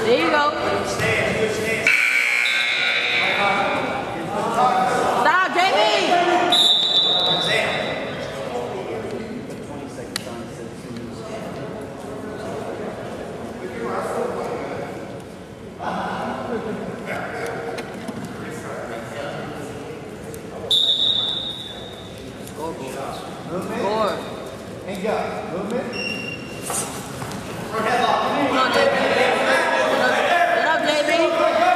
There you go. Stop, Jamie! Score. And go. Movement. Come on, Jamie. Get up, Jamie.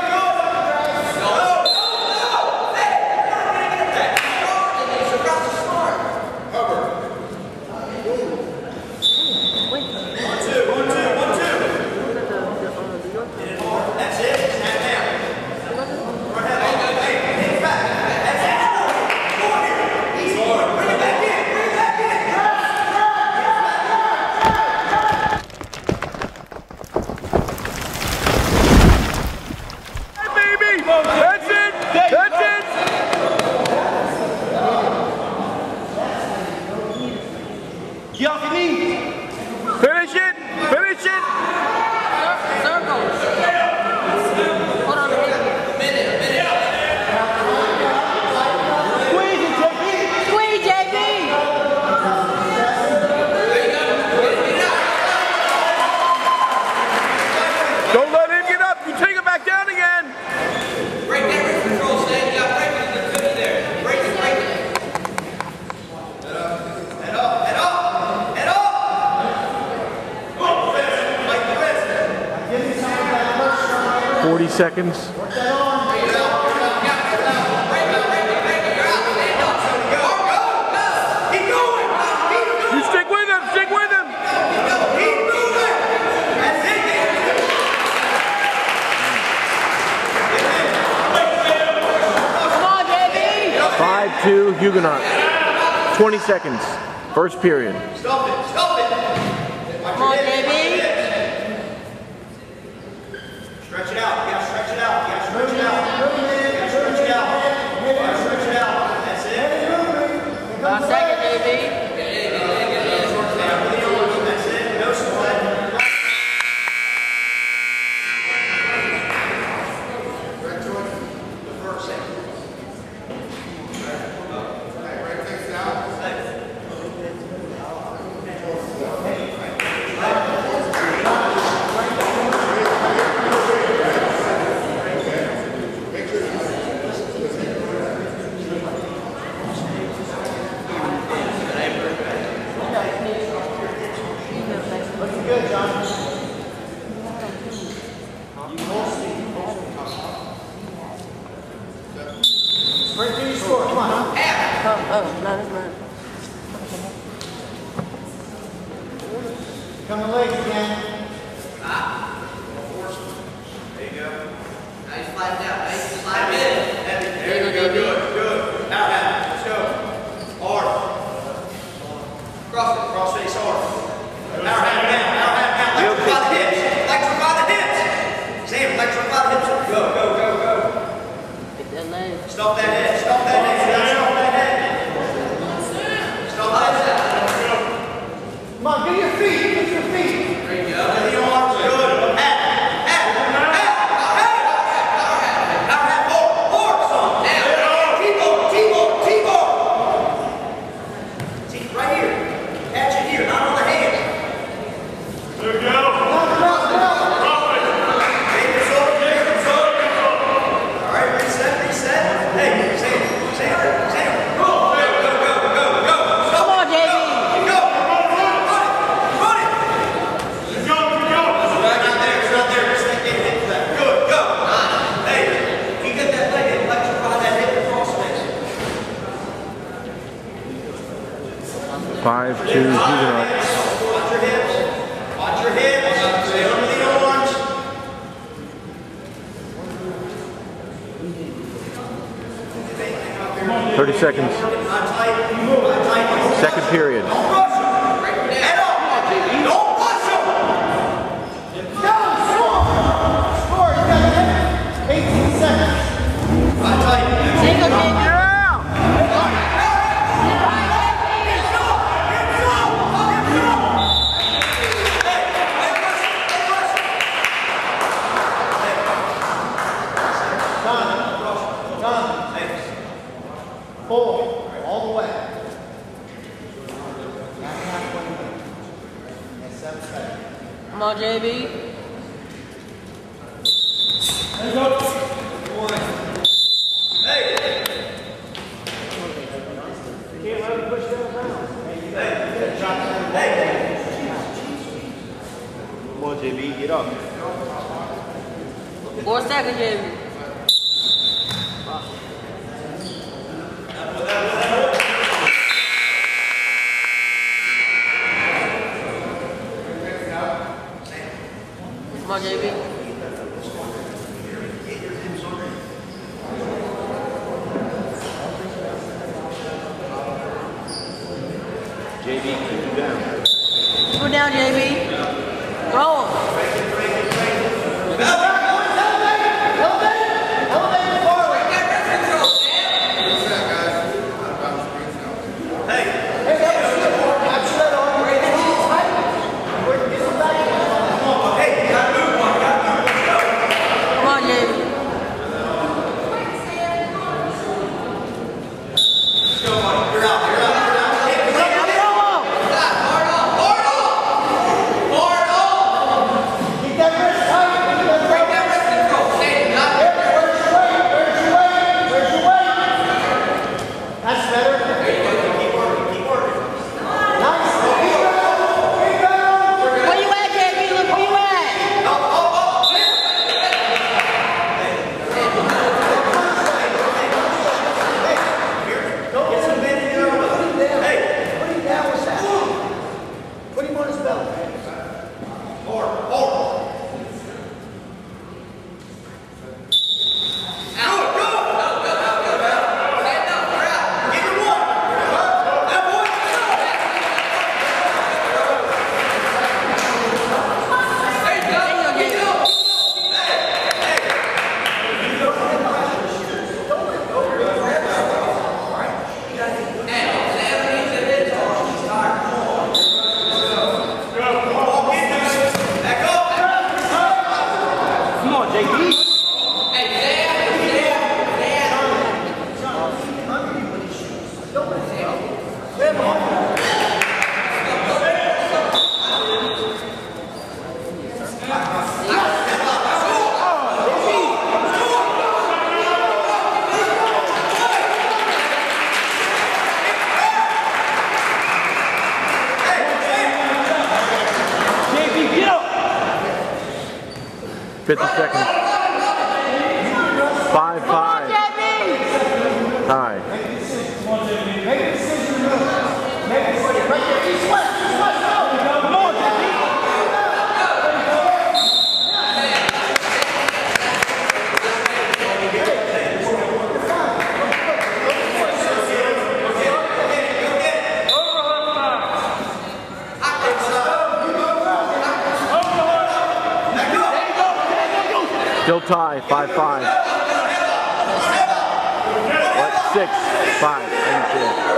That's it. Snap down. Go ahead. 40 seconds. You stick with him, stick with him. Come on, baby. 5-2 Huguenot. 20 seconds. First period. Stop it, stop it. Come on, baby. Stretch it out, you gotta stretch it out, you gotta stretch it out. You gotta stretch it out. You gotta stretch it out. That's it. 5 seconds, baby. That's it. No sweat. The first second. Right, takes it out. Come the legs again. There you go. Nice slide down. Nice slide in. There you go. Good. Good. Out. Let's go. Hard. Cross face hard. Power hand down. Electrify the hips. Electrify the hips. Sam, electrify the hips. Go. Get that leg. Stop that head. Stop that head. Stop that head. Stop that head. Come on, get your feet. Get your feet. There you go. And the arms good. Five, 2 Huguenot. Watch your hips. Watch your hips. Stay under the arms. Come 30 seconds. Second period. Don't rush him. Head up. Don't rush him. Score. You got 18 seconds. Tight. Single, baby. JB. Let's go. Hey! Can't let him push that around. Hey! Come on, JB, get up. 4 seconds, JB. Come on, JB. JB, keep you down. Keep it down, JB. Throw him. $50 seconds. 5-5. Tie. Make a decision. Make a decision. Right there. East West. East West. Go. Come on, JB. Still tie, 5-5. What? 6-5.